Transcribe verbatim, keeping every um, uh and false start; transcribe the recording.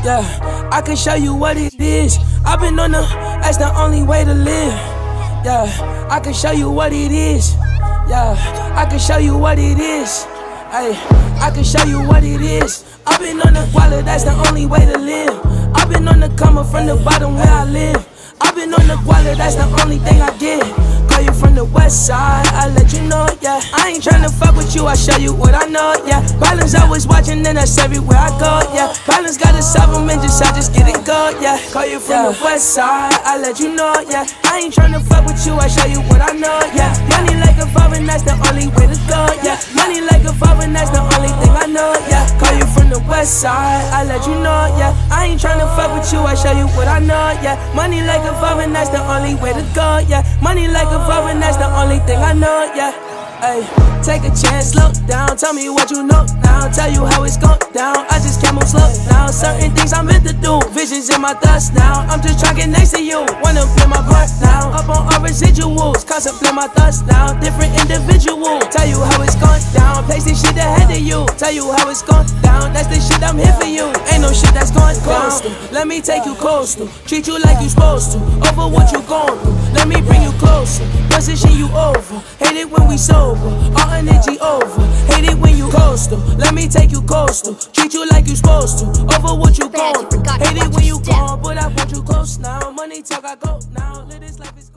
Yeah, I can show you what it is. I've been on the, that's the only way to live. Yeah, I can show you what it is. Yeah, I can show you what it is. Hey, I can show you what it is. I've been on the wallet, that's the only way to live. I've been on the coming from the bottom where I live. I've been on the wallet, that's the only thing I get. Call you from the west side, I let you know, yeah. I ain't tryna fuck with you, I show you what I know, yeah. Balance always watching, and that's everywhere I go, yeah. Balance got a supplement, just I just get it good, yeah. Call you from yeah. the west side, I let you know, yeah. I ain't tryna fuck with you, I show you what I know, yeah. Money like a foreign, that's the only way to go, yeah. Money like a foreign, that's the only thing I know, yeah. Call you from the west side, I let you know, yeah. I ain't tryna fuck with you, I show you what I know, yeah. Money like a foreign, that's the only way to go, yeah. Money like a foreign, that's the only thing I know, yeah. Ay, take a chance, slow down, tell me what you know now. Tell you how it's going down, I just can't move slow now. Certain things I'm meant to do, visions in my thoughts now. I'm just trying to get next to you, wanna play my part now. Up on all residuals, contemplate my thoughts now. Different individual, tell you how it's going down. Place this shit ahead of you, tell you how it's going down. That's the shit I'm here for you, ain't no shit that's going down. Let me take you coastal, treat you like you supposed to. Over what you going through, let me bring you closer. Position you over, hate it when we sober. All energy over, hate it when you coastal. Let me take you coastal, treat you like you supposed to. Over what you going through, hate it when you gone, but I want you close now. Money talk, I go now. Live this life is